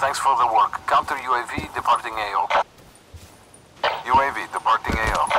Thanks for the work. Counter UAV departing AO. UAV departing AO.